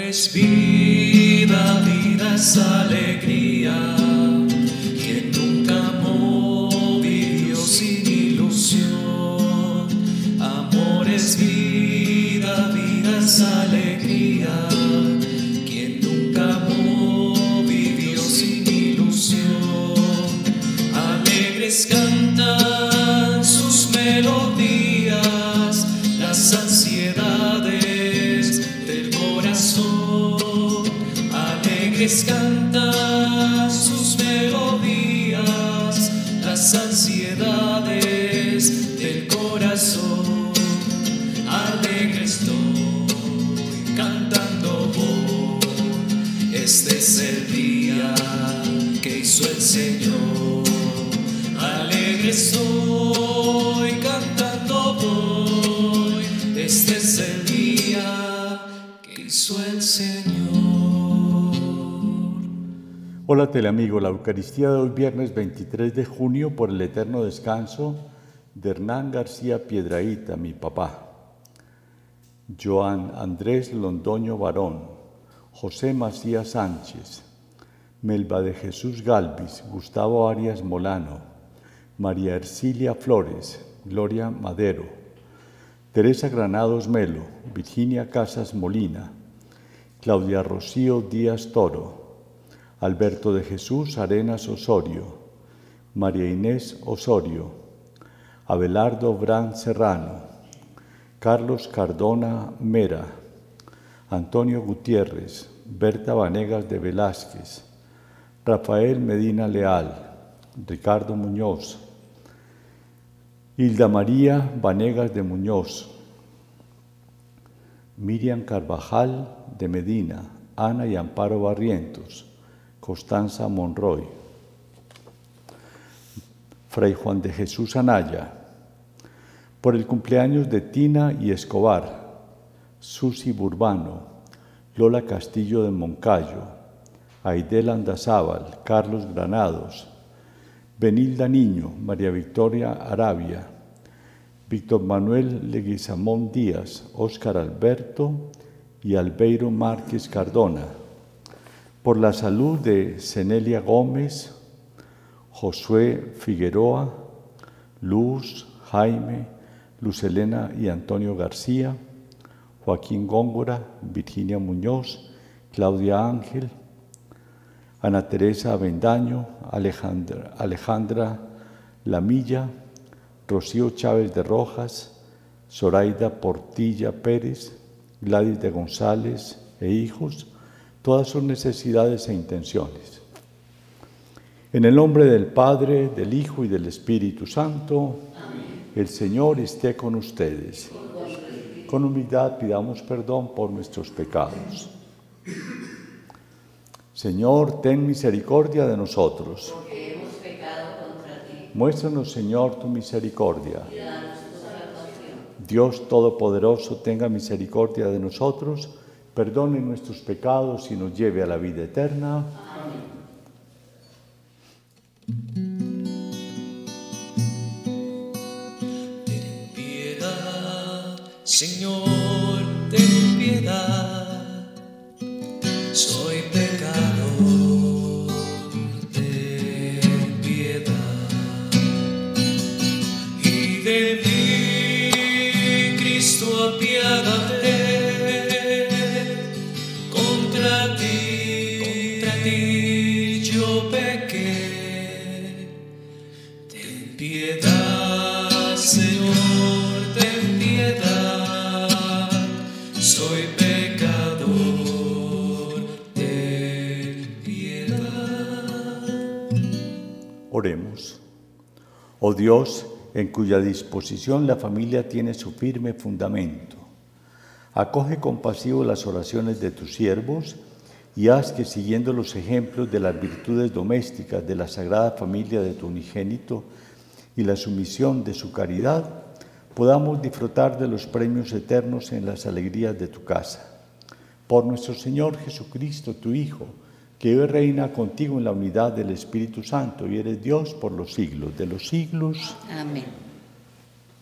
es vida, vida es alegría. Quien nunca amó vivió sin ilusión. Amor es vida, vida es alegría. Quien nunca amó vivió sin ilusión. Alegres cantan sus melodías, las ansiedades del corazón. Alegres cantan sus melodías, las ansiedades del corazón. Alegre estoy cantando hoy, este es el día que hizo el Señor. Alegre estoy cantando hoy, este es el día que hizo el Señor. Hola teleamigo, la Eucaristía de hoy viernes 23 de junio por el eterno descanso de Hernán García Piedrahita, mi papá, Joan Andrés Londoño Barón, José Macías Sánchez, Melba de Jesús Galvis, Gustavo Arias Molano, María Ercilia Flores, Gloria Madero, Teresa Granados Melo, Virginia Casas Molina, Claudia Rocío Díaz Toro, Alberto de Jesús Arenas Osorio, María Inés Osorio, Abelardo Brand Serrano, Carlos Cardona Mera, Antonio Gutiérrez, Berta Vanegas de Velázquez, Rafael Medina Leal, Ricardo Muñoz, Hilda María Vanegas de Muñoz, Miriam Carvajal de Medina, Ana y Amparo Barrientos, Constanza Monroy, Fray Juan de Jesús Anaya, por el cumpleaños de Tina y Escobar, Susi Burbano, Lola Castillo de Moncayo, Aidel Andazábal, Carlos Granados, Benilda Niño, María Victoria Arabia, Víctor Manuel Leguizamón Díaz, Óscar Alberto y Albeiro Márquez Cardona, por la salud de Cenelia Gómez, Josué Figueroa, Luz, Jaime, Luz Elena y Antonio García, Joaquín Góngora, Virginia Muñoz, Claudia Ángel, Ana Teresa Avendaño, Alejandra Lamilla, Rocío Chávez de Rojas, Zoraida Portilla Pérez, Gladys de González e hijos, todas sus necesidades e intenciones. En el nombre del Padre, del Hijo y del Espíritu Santo, amén. El Señor esté con ustedes. Con humildad pidamos perdón por nuestros pecados. Señor, ten misericordia de nosotros. Porque hemos pecado contra ti. Muéstranos, Señor, tu misericordia. Y danos tu salvación. Dios Todopoderoso, tenga misericordia de nosotros, perdone nuestros pecados y nos lleve a la vida eterna. Amén. Ten piedad, Señor, ten piedad. Soy pecador, ten piedad. Y de mí, Cristo, apiádate. Contra ti yo pequé. Ten piedad, Señor, ten piedad. Soy pecador, ten piedad. Oremos. Oh Dios, en cuya disposición la familia tiene su firme fundamento, acoge compasivo las oraciones de tus siervos y haz que, siguiendo los ejemplos de las virtudes domésticas de la Sagrada Familia de tu unigénito y la sumisión de su caridad, podamos disfrutar de los premios eternos en las alegrías de tu casa. Por nuestro Señor Jesucristo, tu Hijo, que vive y reina contigo en la unidad del Espíritu Santo y eres Dios por los siglos de los siglos. Amén.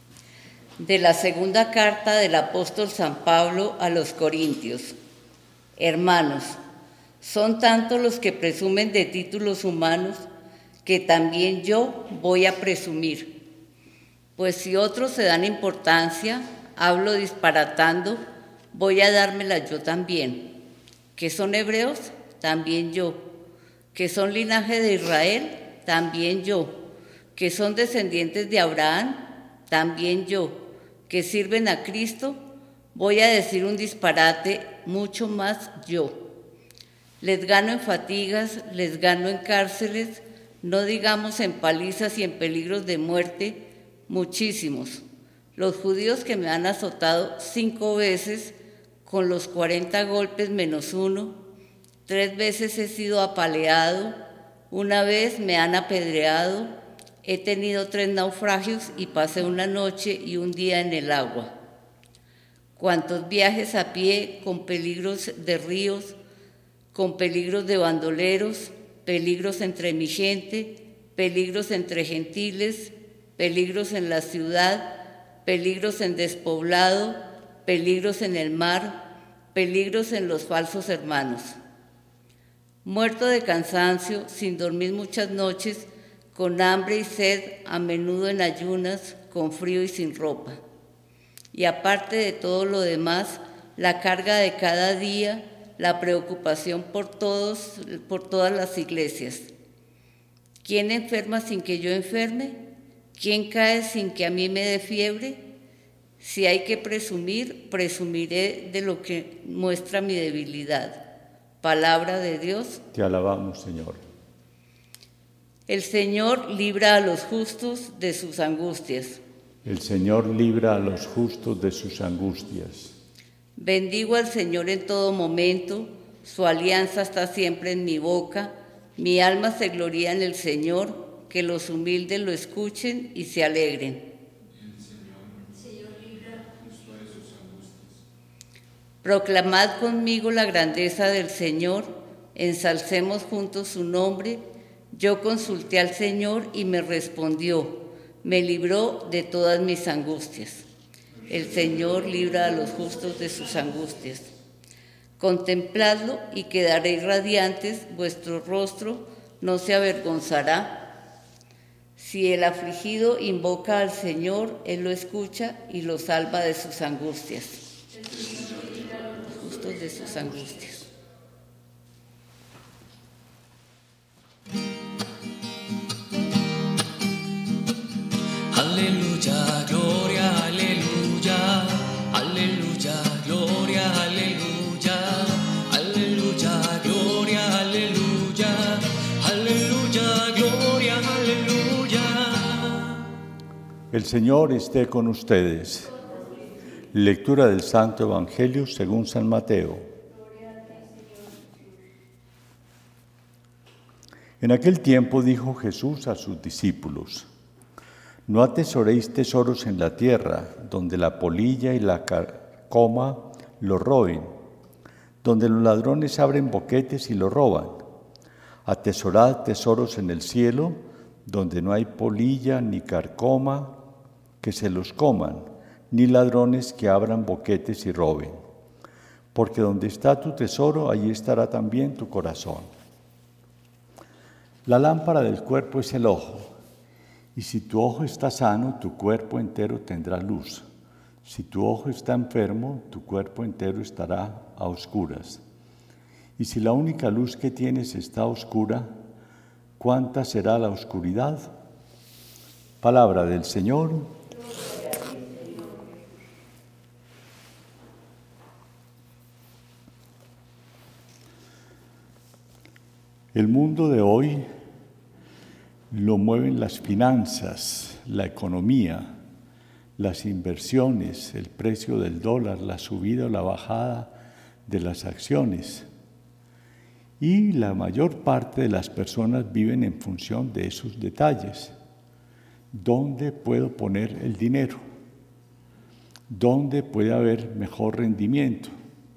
De la segunda carta del apóstol San Pablo a los Corintios. Hermanos, son tantos los que presumen de títulos humanos que también yo voy a presumir. Pues si otros se dan importancia, hablo disparatando, voy a dármela yo también. ¿Que son hebreos? También yo. ¿Que son linaje de Israel? También yo. ¿Que son descendientes de Abraham? También yo. ¿Que sirven a Cristo? Voy a decir un disparate, mucho más yo. Les gano en fatigas, les gano en cárceles, no digamos en palizas y en peligros de muerte, muchísimos. Los judíos que me han azotado 5 veces, con los 40 golpes menos 1, 3 veces he sido apaleado, 1 vez me han apedreado, he tenido 3 naufragios y pasé una noche y un día en el agua. Cuántos viajes a pie con peligros de ríos, con peligros de bandoleros, peligros entre mi gente, peligros entre gentiles, peligros en la ciudad, peligros en despoblado, peligros en el mar, peligros en los falsos hermanos. Muerto de cansancio, sin dormir muchas noches, con hambre y sed, a menudo en ayunas, con frío y sin ropa. Y aparte de todo lo demás, la carga de cada día, la preocupación por todas las iglesias. ¿Quién enferma sin que yo enferme? ¿Quién cae sin que a mí me dé fiebre? Si hay que presumir, presumiré de lo que muestra mi debilidad. Palabra de Dios. Te alabamos, Señor. El Señor libra a los justos de sus angustias. El Señor libra a los justos de sus angustias. Bendigo al Señor en todo momento, su alianza está siempre en mi boca, mi alma se gloría en el Señor, que los humildes lo escuchen y se alegren. El Señor libra justo de sus angustias. Proclamad conmigo la grandeza del Señor, ensalcemos juntos su nombre. Yo consulté al Señor y me respondió, me libró de todas mis angustias. El Señor libra a los justos de sus angustias. Contempladlo y quedaréis radiantes, vuestro rostro no se avergonzará. Si el afligido invoca al Señor, Él lo escucha y lo salva de sus angustias. Los justos de sus angustias. Aleluya, gloria, aleluya, aleluya, gloria, aleluya, aleluya, gloria, aleluya, aleluya, gloria, aleluya. El Señor esté con ustedes. Lectura del Santo Evangelio según San Mateo. En aquel tiempo dijo Jesús a sus discípulos: no atesoréis tesoros en la tierra, donde la polilla y la carcoma lo roben, donde los ladrones abren boquetes y lo roban. Atesorad tesoros en el cielo, donde no hay polilla ni carcoma que se los coman, ni ladrones que abran boquetes y roben. Porque donde está tu tesoro, allí estará también tu corazón. La lámpara del cuerpo es el ojo. Y si tu ojo está sano, tu cuerpo entero tendrá luz. Si tu ojo está enfermo, tu cuerpo entero estará a oscuras. Y si la única luz que tienes está oscura, ¿cuánta será la oscuridad? Palabra del Señor. El mundo de hoy lo mueven las finanzas, la economía, las inversiones, el precio del dólar, la subida o la bajada de las acciones. Y la mayor parte de las personas viven en función de esos detalles. ¿Dónde puedo poner el dinero? ¿Dónde puede haber mejor rendimiento?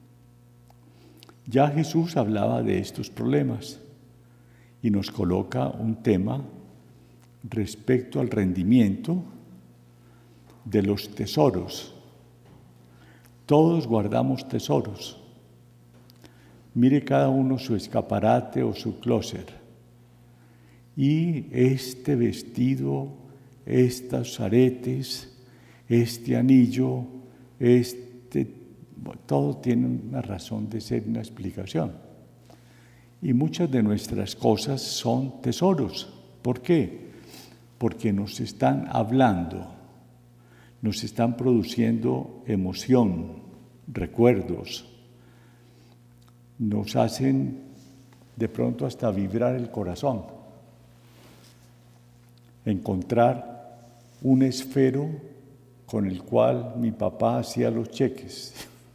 Ya Jesús hablaba de estos problemas y nos coloca un tema respecto al rendimiento de los tesoros. Todos guardamos tesoros. Mire cada uno su escaparate o su closet. Y este vestido, estos aretes, este anillo, todo tiene una razón de ser, una explicación. Y muchas de nuestras cosas son tesoros. ¿Por qué? Porque nos están hablando, nos están produciendo emoción, recuerdos, nos hacen de pronto hasta vibrar el corazón. Encontrar un esfero con el cual mi papá hacía los cheques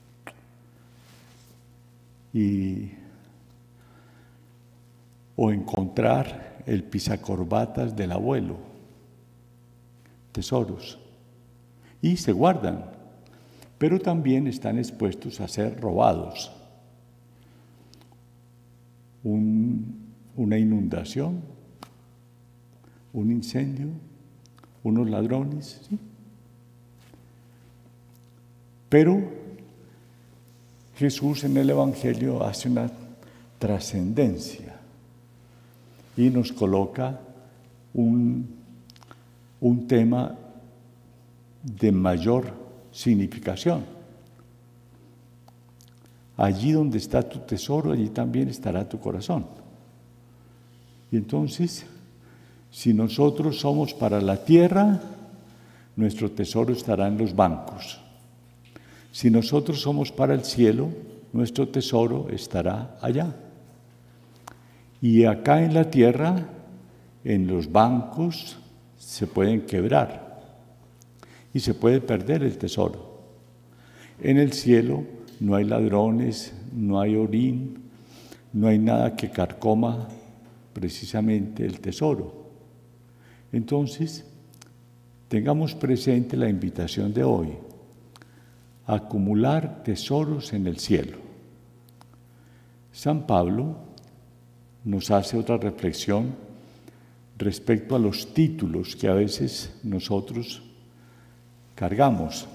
o encontrar el pisacorbatas del abuelo, tesoros, y se guardan, pero también están expuestos a ser robados. Una inundación, un incendio, unos ladrones, ¿sí? Pero Jesús en el Evangelio hace una trascendencia y nos coloca un tema de mayor significación. Allí donde está tu tesoro, allí también estará tu corazón. Y entonces, si nosotros somos para la tierra, nuestro tesoro estará en los bancos. Si nosotros somos para el cielo, nuestro tesoro estará allá. Y acá en la tierra, en los bancos, se pueden quebrar y se puede perder el tesoro. En el cielo no hay ladrones, no hay orín, no hay nada que carcoma precisamente el tesoro. Entonces, tengamos presente la invitación de hoy: acumular tesoros en el cielo. San Pablo nos hace otra reflexión respecto a los títulos que a veces nosotros cargamos.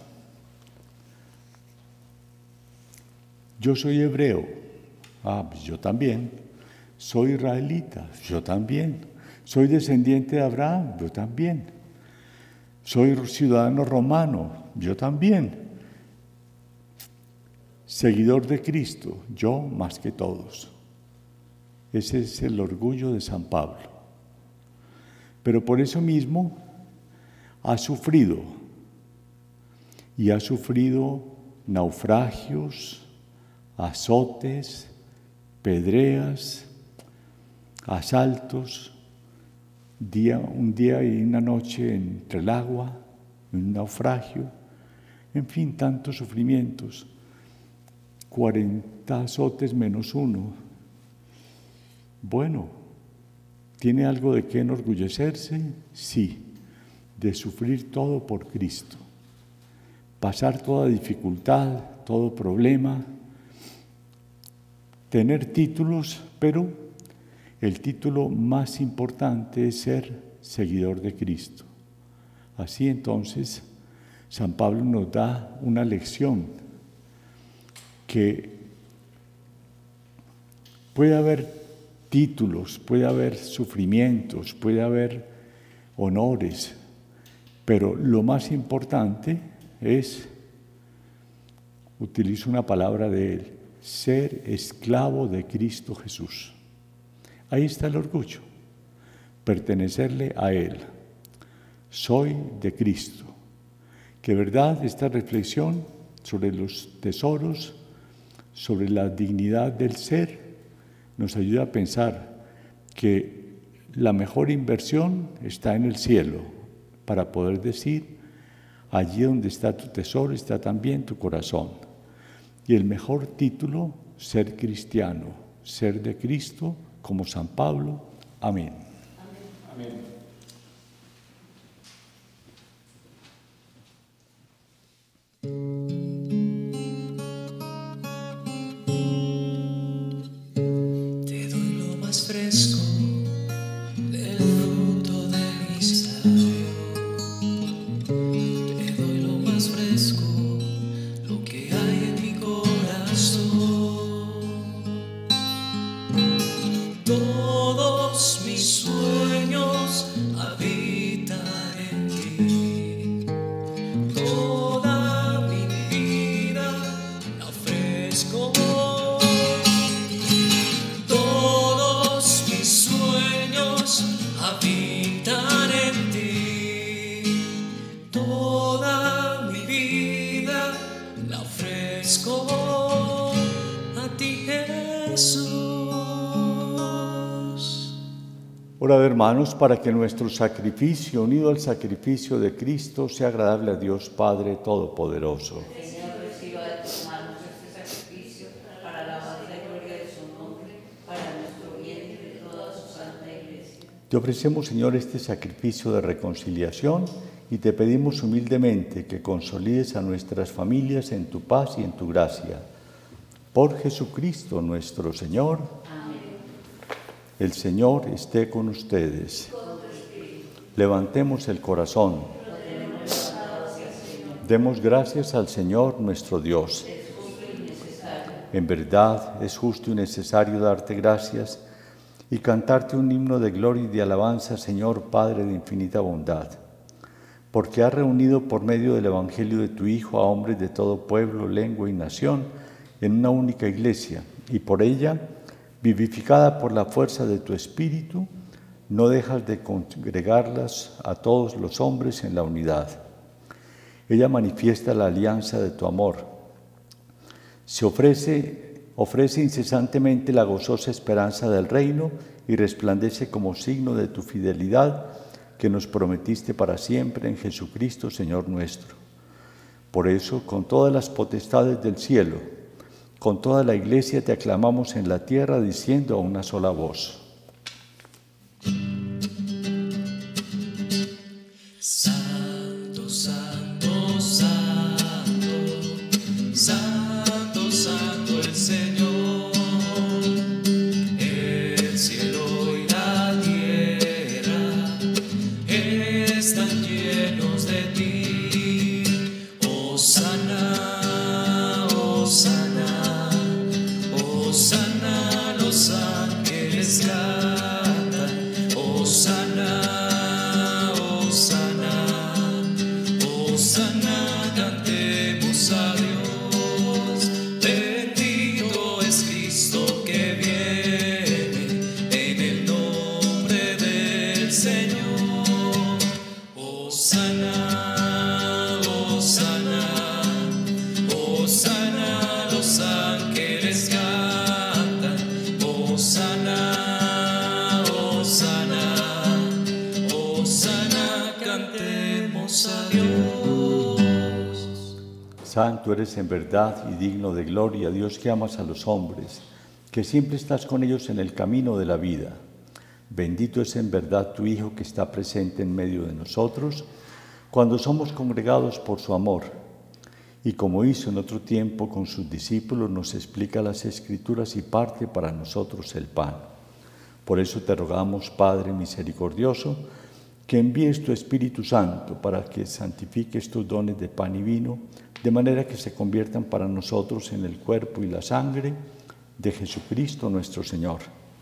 Yo soy hebreo, pues yo también. Soy israelita, yo también. Soy descendiente de Abraham, yo también. Soy ciudadano romano, yo también. Seguidor de Cristo, yo más que todos. Ese es el orgullo de San Pablo. Pero por eso mismo ha sufrido, y ha sufrido naufragios, azotes, pedreas, asaltos, un día y una noche entre el agua, un naufragio, en fin, tantos sufrimientos, 40 azotes menos uno. Bueno, ¿tiene algo de qué enorgullecerse? Sí, de sufrir todo por Cristo, pasar toda dificultad, todo problema, tener títulos, pero el título más importante es ser seguidor de Cristo. Así entonces, San Pablo nos da una lección que puede haber títulos, puede haber sufrimientos, puede haber honores, pero lo más importante es, utilizo una palabra de él, ser esclavo de Cristo Jesús. Ahí está el orgullo, pertenecerle a Él. Soy de Cristo. Que verdad esta reflexión sobre los tesoros, sobre la dignidad del ser, nos ayuda a pensar que la mejor inversión está en el cielo, para poder decir, allí donde está tu tesoro está también tu corazón. Y el mejor título, ser cristiano, ser de Cristo, como San Pablo. Amén. Amén. Te doy lo más fresco del fruto de mis labios. Te doy lo más fresco, lo que hay en mi corazón. Orad, hermanos, para que nuestro sacrificio, unido al sacrificio de Cristo, sea agradable a Dios Padre Todopoderoso. Señor, reciba de tus manos este sacrificio para la alabanza y gloria de su nombre, para nuestro bien y de toda su santa Iglesia. Te ofrecemos, Señor, este sacrificio de reconciliación y te pedimos humildemente que consolides a nuestras familias en tu paz y en tu gracia. Por Jesucristo nuestro Señor. Amén. El Señor esté con ustedes. Levantemos el corazón. Demos gracias al Señor nuestro Dios. En verdad es justo y necesario darte gracias y cantarte un himno de gloria y de alabanza, Señor Padre de infinita bondad, porque has reunido por medio del Evangelio de tu Hijo a hombres de todo pueblo, lengua y nación en una única iglesia, y por ella, vivificada por la fuerza de tu Espíritu, no dejas de congregarlas a todos los hombres en la unidad. Ella manifiesta la alianza de tu amor. Se ofrece incesantemente la gozosa esperanza del reino y resplandece como signo de tu fidelidad que nos prometiste para siempre en Jesucristo, Señor nuestro. Por eso, con todas las potestades del cielo, con toda la Iglesia te aclamamos en la tierra diciendo a una sola voz: Santo, santo, santo, santo, santo el Señor. El cielo y la tierra están llenos de ti. Hosana, hosana, hosana, los ángeles cantan. Hosana, hosana, hosana, cantemos a Dios. Bendito es Cristo que viene en el nombre del Señor. Hosana, hosana, hosana, los ángeles cantan. Hosana, hosana, hosana, cantemos a Dios. Santo eres en verdad y digno de gloria, Dios que amas a los hombres, que siempre estás con ellos en el camino de la vida. Bendito es en verdad tu Hijo que está presente en medio de nosotros cuando somos congregados por su amor. Y como hizo en otro tiempo con sus discípulos, nos explica las Escrituras y parte para nosotros el pan. Por eso te rogamos, Padre misericordioso, que envíes tu Espíritu Santo para que santifique estos dones de pan y vino, de manera que se conviertan para nosotros en el cuerpo y la sangre de Jesucristo nuestro Señor,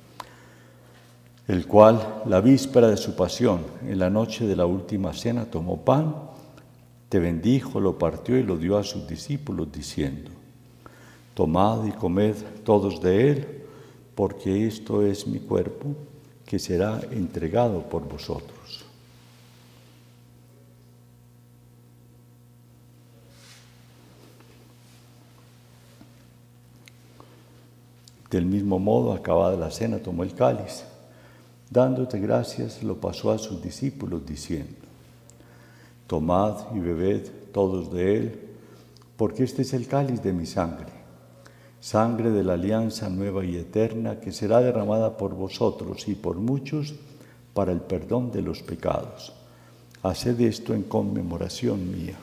el cual, la víspera de su pasión, en la noche de la última cena, tomó pan, te bendijo, lo partió y lo dio a sus discípulos, diciendo: Tomad y comed todos de él, porque esto es mi cuerpo, que será entregado por vosotros. Del mismo modo, acabada la cena, tomó el cáliz. Dándote gracias, lo pasó a sus discípulos, diciendo: Tomad y bebed todos de él, porque este es el cáliz de mi sangre, sangre de la alianza nueva y eterna, que será derramada por vosotros y por muchos para el perdón de los pecados. Haced esto en conmemoración mía.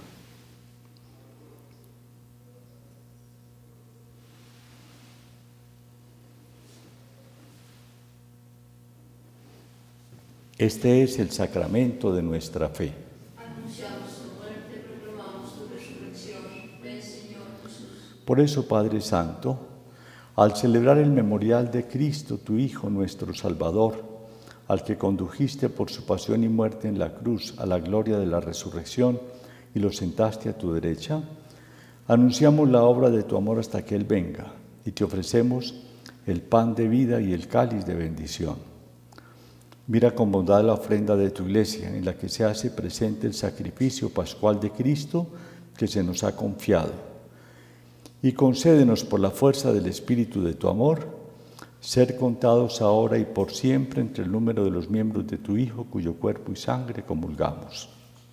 Este es el sacramento de nuestra fe. Anunciamos tu muerte, proclamamos tu resurrección. Ven, Señor Jesús. Por eso, Padre Santo, al celebrar el memorial de Cristo, tu Hijo, nuestro Salvador, al que condujiste por su pasión y muerte en la cruz a la gloria de la resurrección y lo sentaste a tu derecha, anunciamos la obra de tu amor hasta que Él venga, y te ofrecemos el pan de vida y el cáliz de bendición. Mira con bondad la ofrenda de tu Iglesia, en la que se hace presente el sacrificio pascual de Cristo que se nos ha confiado. Y concédenos por la fuerza del Espíritu de tu amor, ser contados ahora y por siempre entre el número de los miembros de tu Hijo, cuyo cuerpo y sangre comulgamos.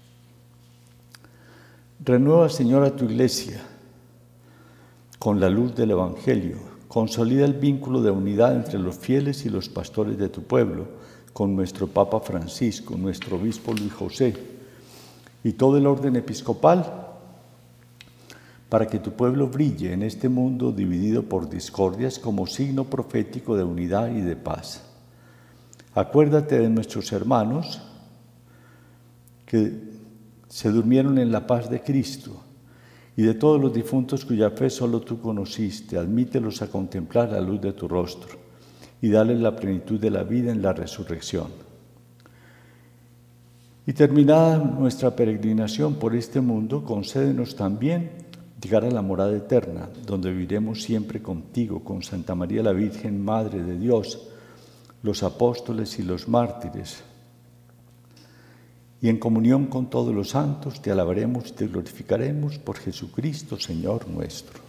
Renueva, Señor, a tu Iglesia con la luz del Evangelio. Consolida el vínculo de unidad entre los fieles y los pastores de tu pueblo, con nuestro Papa Francisco, nuestro Obispo Luis José y todo el orden episcopal, para que tu pueblo brille en este mundo dividido por discordias como signo profético de unidad y de paz. Acuérdate de nuestros hermanos que se durmieron en la paz de Cristo y de todos los difuntos cuya fe solo tú conociste. Admítelos a contemplar la luz de tu rostro y dales la plenitud de la vida en la resurrección. Y terminada nuestra peregrinación por este mundo, concédenos también llegar a la morada eterna, donde viviremos siempre contigo, con Santa María la Virgen, Madre de Dios, los apóstoles y los mártires. Y en comunión con todos los santos te alabaremos y te glorificaremos por Jesucristo, Señor nuestro.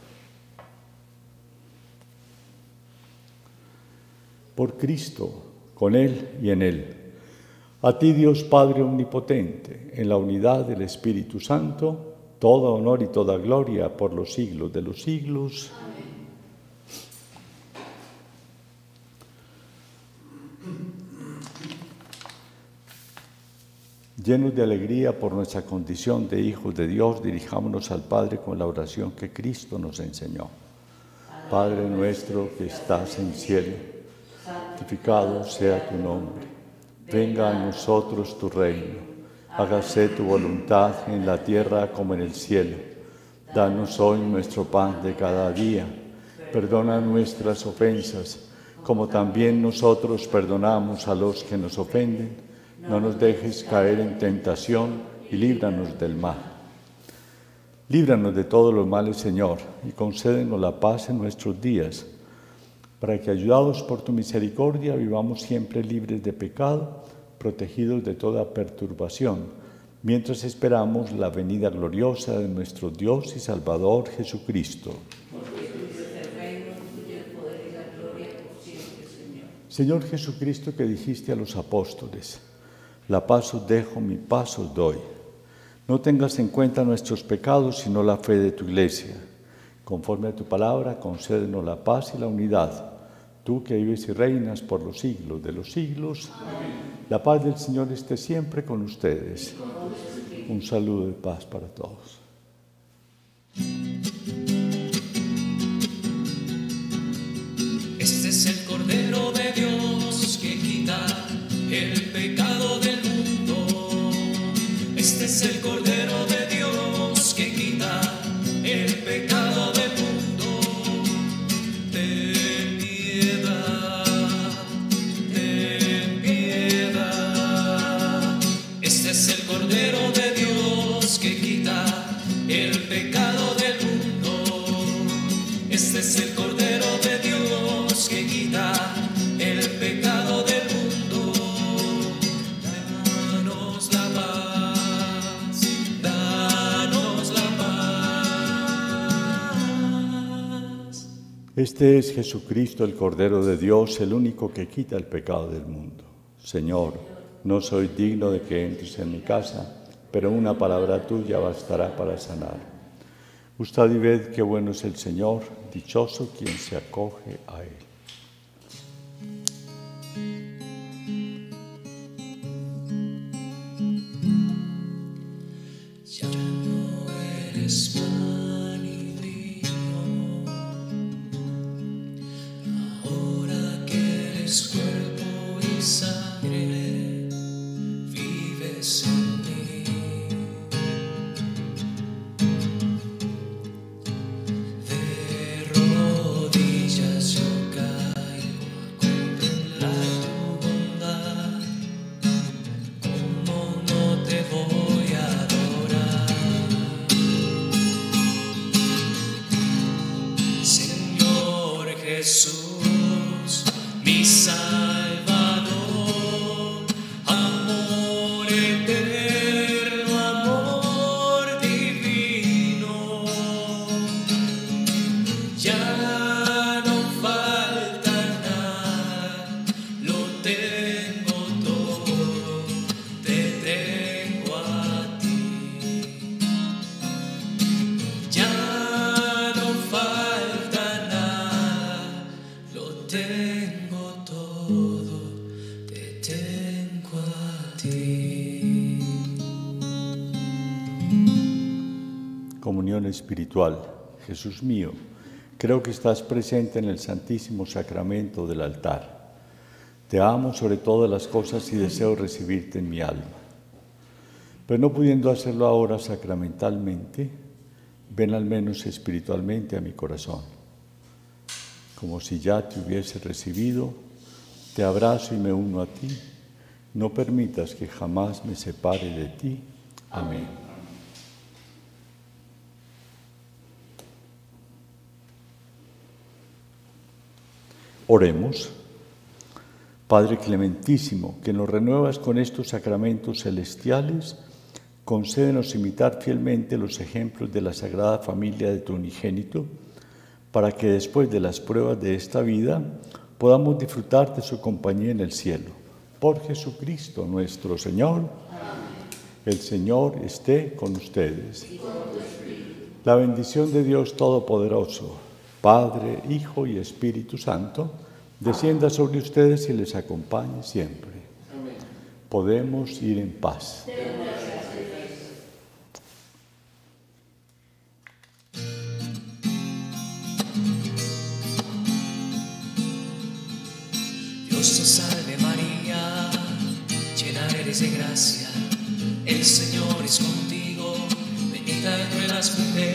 Por Cristo, con Él y en Él. A ti, Dios Padre Omnipotente, en la unidad del Espíritu Santo, todo honor y toda gloria por los siglos de los siglos. Llenos de alegría por nuestra condición de hijos de Dios, dirijámonos al Padre con la oración que Cristo nos enseñó. Padre nuestro que estás en el cielo, santificado sea tu nombre. Venga a nosotros tu reino. Hágase tu voluntad en la tierra como en el cielo. Danos hoy nuestro pan de cada día. Perdona nuestras ofensas, como también nosotros perdonamos a los que nos ofenden. No nos dejes caer en tentación y líbranos del mal. Líbranos de todos los males, Señor, y concédenos la paz en nuestros días, para que, ayudados por tu misericordia, vivamos siempre libres de pecado, protegidos de toda perturbación, mientras esperamos la venida gloriosa de nuestro Dios y Salvador Jesucristo. Señor Jesucristo, que dijiste a los apóstoles: la paz os dejo, mi paz os doy. No tengas en cuenta nuestros pecados, sino la fe de tu Iglesia. Conforme a tu palabra, concédenos la paz y la unidad. Tú que vives y reinas por los siglos de los siglos. Amén. La paz del Señor esté siempre con ustedes. Un saludo de paz para todos. Este es el Cordero de Dios que quita el pecado del mundo. Este es el Cordero de Dios que quita el pecado del mundo. Ten piedad, ten piedad. Este es el Cordero de Dios que quita el pecado del mundo. Este es el Cordero de Dios que quita el pecado del mundo. Danos la paz, danos la paz. Este es Jesucristo, el Cordero de Dios, el único que quita el pecado del mundo. Señor, no soy digno de que entres en mi casa, pero una palabra tuya bastará para sanar. Gustad y ved qué bueno es el Señor, dichoso quien se acoge a Él. Ya no eres pan y vino, ahora que eres cuerpo y sangre, vives en mí. De rodillas yo caigo a contemplar tu bondad. ¿Cómo no te voy a adorar? Señor Jesús, mi Salvador, amor eterno, amor divino. Ya no falta nada espiritual. Jesús mío, creo que estás presente en el Santísimo Sacramento del altar. Te amo sobre todas las cosas y deseo recibirte en mi alma. Pero no pudiendo hacerlo ahora sacramentalmente, ven al menos espiritualmente a mi corazón. Como si ya te hubiese recibido, te abrazo y me uno a ti. No permitas que jamás me separe de ti. Amén. Oremos. Padre clementísimo, que nos renuevas con estos sacramentos celestiales, concédenos imitar fielmente los ejemplos de la Sagrada Familia de tu unigénito, para que después de las pruebas de esta vida podamos disfrutar de su compañía en el cielo. Por Jesucristo nuestro Señor. Amén. El Señor esté con ustedes. Y con tu espíritu. La bendición de Dios Todopoderoso, Padre, Hijo y Espíritu Santo, descienda sobre ustedes y les acompañe siempre. Amén. Podemos ir en paz. Dios te salve María, llena eres de gracia, el Señor es contigo, bendita entre las mujeres